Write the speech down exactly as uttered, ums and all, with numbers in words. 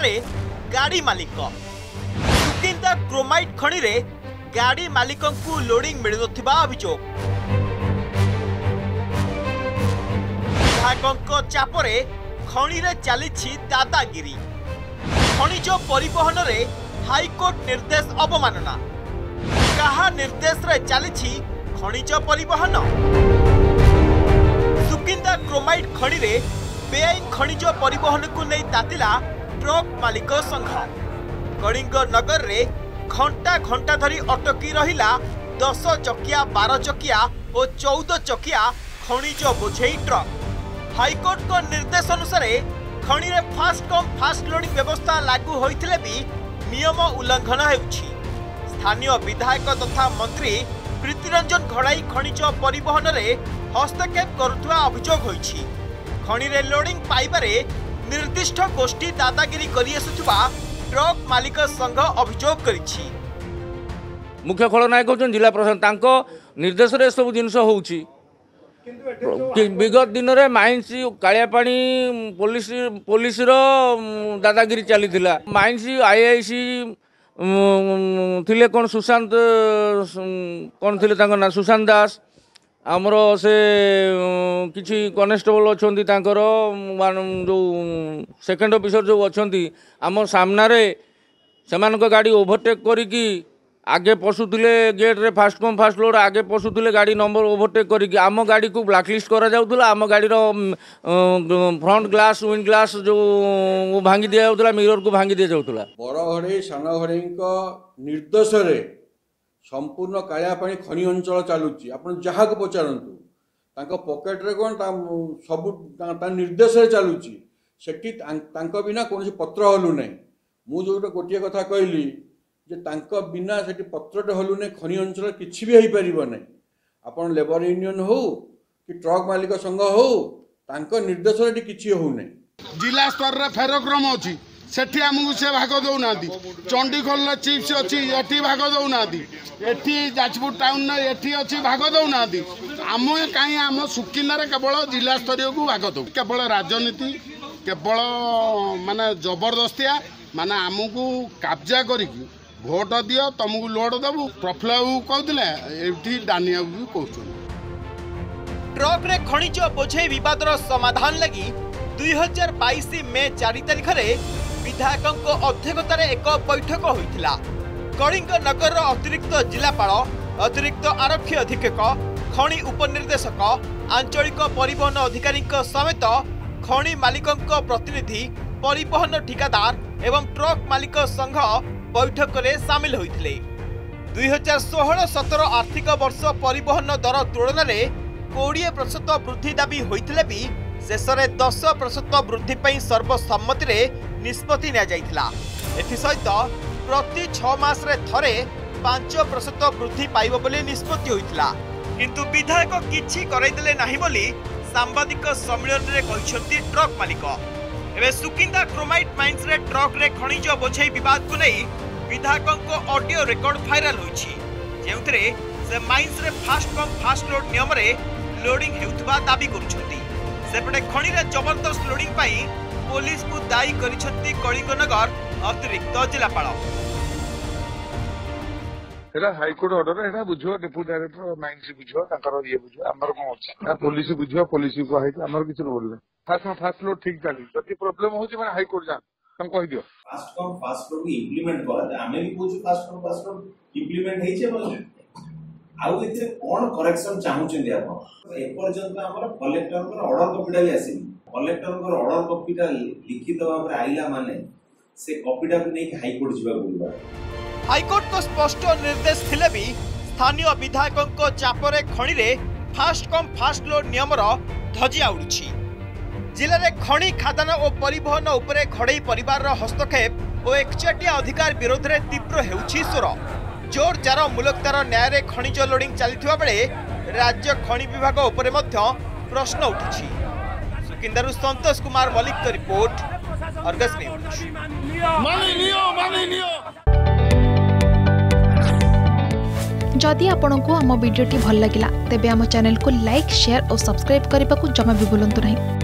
रे गाड़ी मालिक सुकिंदा क्रोमाइट खणी रे गाड़ी मालिक को लोडिंग मिलुनथिबा अभियोग विभागों चापरे खणी रे चलीछि दादागिरी खनिज परिवहन रे हाईकोर्ट निर्देश अवमानना कहा निर्देश रे चलीछि खनिज परिवहन सुकिंदा क्रोमाइट खणी रे बेआईन खनिज परिवहन को नहीं तातिला ट्रक मालिक संघ कलिंग नगर रे घंटा घंटा धरी अटकी रहिला दस चकिया बारह चकिया और चौदह चकिया खनिज बोझेई ट्रक हाईकोर्ट को निर्देश अनुसार खणी रे फास्ट कम फास्ट लोडिंग व्यवस्था लागू होइथिले भी नियम उल्लंघन हेउछि। स्थानीय विधायक तथा मंत्री प्रीतिरंजन घड़ाई खनिज परिवहन रे हस्तक्षेप करुवा अभियोग होइछि। खणी रे लोडिंग पाइबारे निर्दिष्ट गोष्ठी दादागिरी करि आसुथुबा ट्रक मालिक संघ अभियोग करिछि। मुख्य खलनायक होचन जिला प्रशासन तांको निर्देश रे सब जिनस होउछि। विगत दिन में माइंस कालियापाणी पुलिस पुलिस दादागिरी चली माइंस आईआईसी थिले कौन सुशांत कौन थिले तांको ना सुशांत दास आमर से किसी कनेस्टेबल अच्छा जो सेकेंड ऑफिसर जो अच्छा आम सामने से गाड़ी ओभरटेक करी आगे पशुले गेट रे फास्ट कम फास्ट लोड आगे पशुले गाड़ी नंबर ओभरटेक करके आम गाड़ी को ब्लैकलिस्ट करा जाउतला आम गाड़ी फ्रंट ग्लास विंड ग्लास जो भांगी दिया जाउतला मिरर को भांगी दिया जाउतला बड़घड़ी सानघड़ी निर्देश रे संपूर्ण कालियापाणी खनि अंचल चलुची आपण जहा को पचारंतु तांको पॉकेट रे कोन सब निर्देश रे चलुची सेठी तांको बिना कोनसी पत्र हलु नै मु जो गोटिए कथा कहली जे तांको बिना सेठी पत्रटे हलु नै खनि अंचल किछि भी हेई परिबो नै आपण लेबर यूनियन हो कि ट्रक मालिक संघ हो तांको निर्देश रे किछि हो नै जिला स्तर रे फेरोक्रम अछि सेठी हमकु से भाग दउ नादी चंडीगढ़ चिप्स अछि एठी भाग दउ नादी एठी जाजपुर टाउन ने एठी अछि भाग दउ नादी हम काई हम सुकिंदा रे केवल जिला स्तरीय को भाग दउ केवल राजनीति केवल माने जबरदस्तिया माने हमकु कब्जा करिकि भोट दियो तुमको लोड दबु प्रफुल्ल बाबू कहते एठी डानिया भी कहते ट्रक रे खनिज बोझे विवादर समाधान लगी दुई हजार बाईस मे चार तारिख रे विधायकों अध्यक्षतार एक बैठक होइथिला। कलिंग नगर अतिरिक्त जिलापाल अतिरिक्त आरक्षी अधीक्षक खनि उपनिर्देशक आंचलिक परिवहन अधिकारी समेत खनि मालिकों प्रतिनिधि परिवहन ठिकादार एवं ट्रक मालिक संघ बैठक रे सामिल होइथिले। दुई हजार सोलह सत्रह आर्थिक वर्ष परिवहन दर तुलन में बीस प्रतिशत वृद्धि दाबी होइथिले भी शेष में दस प्रतिशत वृद्धि पई सर्वसम्मति रे निष्पत्ति निया जाइथिला। एथि सहित प्रति छह मास रे थरे पांच प्रतिशत वृद्धि पाइबो बोली निष्पत्ति होइथिला किंतु विधायक किछि करैदेले नाही बोली सांबादिक सम्मेलन रे कहिसंती ट्रक मालिक। एवं सुकिंदा क्रोमाइट माइंस रे ट्रक रे खनिज बोझे विवाद को नहीं विधायकों को ऑडियो रिकॉर्ड वायरल होइछि जेउथरे से माइंस रे फास्ट कम फास्ट लोड नियम रे लोडिंग हेउथबा दाबी करूछंती। सेपटे खनि रे जबरदस्त लोडिंग पाई पुलिस को दायी करिछंती कलिंग नगर अतिरिक्त जिलापाल। एरा हाईकोर्ट ऑर्डर एरा बुझो डेप्यूटी डायरेक्टर माइंस बुझो ताकर ये बुझो हमर कोन अछि पुलिस बुझो पुलिस को है हमर किछ बोलले फास्ट कम फास्ट लोड ठीक चली जति प्रॉब्लम होछि माने हाईकोर्ट जान हम कहि दियो first come first load implement करा जाय हमें भी बुझो first come first load implement हेछे बोले आउ एते कोन करेक्शन चाहू छथि आपण ए पर्यंत हमर कलेक्टर को ऑर्डर कॉपीटा भी आसी कलेक्टर को ऑर्डर कॉपीटा लिखित भाबरे आइला माने से कॉपीटा भी नहीं हाईकोर्ट जिबा बोलबा। हाईकोर्ट को स्पष्ट निर्देश थिले भी स्थानीय विधायकों को चापरे खणी रे फास्ट कम फास्ट लोड नियमर धजिया उड़ुछि। जिले में खणी खादान और परिवहन उपरे घड़ई परिवार हस्तक्षेप और एकचेटिया अधिकार विरोध में तीव्र हेउछि स्वर जोर जार मुलकदार न्याय रे खनिज लोडिंग चलथिबा बेले राज्य खनि विभाग उपरे मध्य प्रश्न उठिछि। सुकिंदारु Santosh Kumar Malik report Argus news. जदि आपंक आम भिडी भल लगा तेब आम चैनल को लाइक शेयर और सब्सक्राइब करने को जमा भी भूलु नहीं।